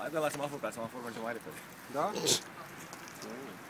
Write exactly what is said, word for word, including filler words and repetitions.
Hai de la semafor, pe semafor mergem mai repede. Da?